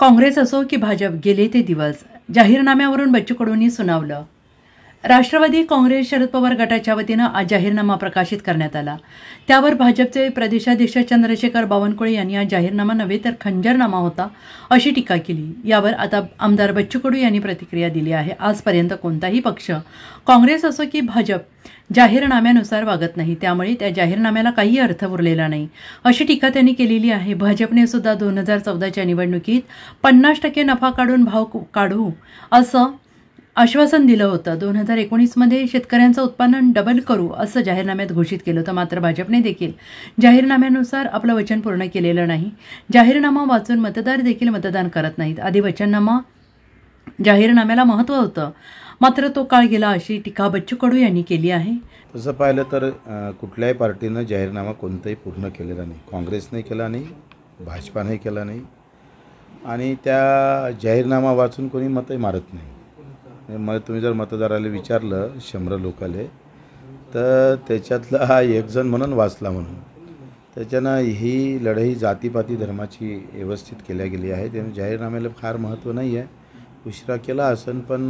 काँग्रेस असो की भाजप गेले ते दिवस जाहीरनाम्यावरून बच्चू कडूंनी सुनावलं। राष्ट्रवादी काँग्रेस शरद पवार गटाच्या वतीनं आज जाहीरनामा प्रकाशित करण्यात आला। त्यावर भाजपचे प्रदेशाध्यक्ष चंद्रशेखर बावनकुळे यांनी आज जाहीरनामा नव्हे तर खंजरनामा होता अशी टीका केली। यावर आता आमदार बच्चू कडू यांनी प्रतिक्रिया दिली आहे। आजपर्यंत कोणताही पक्ष काँग्रेस असो की भाजप जाहीरनाम्यानुसार वागत नाही, त्यामुळे त्या जाहीरनाम्याला काही अर्थ उरलेला नाही अशी टीका त्यांनी केलेली आहे। भाजपने सुद्धा 2014च्या निवडणुकीत 50% नफा काढून भाव काढू असं आश्वासन दिलं होतं। 2019 मध्ये शेतकऱ्यांचं उत्पन्न डबल करू असं जाहीरनाम्यात घोषित केलं होतं, मात्र भाजपने देखील जाहीरनाम्यानुसार आपलं वचन पूर्ण केलेलं नाही। जाहीरनामा वाचून मतदार देखील मतदान करत नाहीत। आधी वचननामा जाहीरनाम्याला महत्त्व होतं, मात्र तो काळ गेला अशी टीका बच्चू कडू यांनी केली आहे। तसं पाहिलं तर कुठल्याही पार्टीनं जाहीरनामा कोणताही पूर्ण केलेला नाही। काँग्रेसने केला नाही, भाजपाने केला नाही आणि त्या जाहीरनामा वाचून कोणी मतही मारत नाही। मग तुम्ही जर मतदाराला विचारलं 100 लोकाले तर त्याच्यातला हा एक जण म्हणून वाचला म्हणून, त्याच्यानं ही लढाई जातीपाती धर्माची व्यवस्थित केल्या गेली आहे। त्यामुळे जाहीरनाम्याला फार महत्त्व नाही आहे। उशिरा केला असेल, पण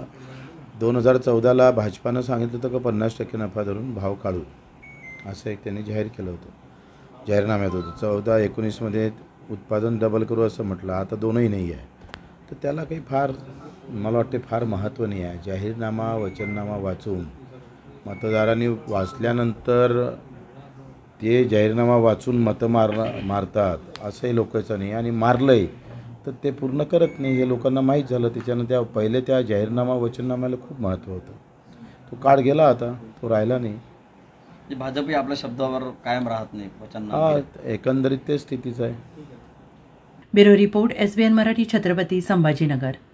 2014ला भाजपानं सांगितलं होतं की 50% नफा धरून भाव काढू असं एक त्यांनी जाहीर केलं होतं, जाहीरनाम्यात होतं। 14-19 मध्ये उत्पादन डबल करू असं म्हटलं, आता दोनही नाही आहे। तर त्याला काही फार मला वाटते फार महत्त्व नाही आहे। जाहीरनामा वचननामा वाचून मतदारांनी वाचल्यानंतर ते जाहीरनामा वाचून मतं मारतात असंही लोकांचं नाही, आणि मारलंय तर ते पूर्ण करत नाही हे लोकांना माहीत झालं। त्याच्यानं त्या पहिले त्या जाहीरनामा वचननाम्याला खूप महत्त्व होतं, तो काळ गेला, आता तो राहिला नाही। भाजपही आपल्या शब्दावर कायम राहत नाही, वचननामा एकंदरीत ते स्थितीच आहे। Bureau report, SBN Marathi, Chhatrapati Sambhajinagar.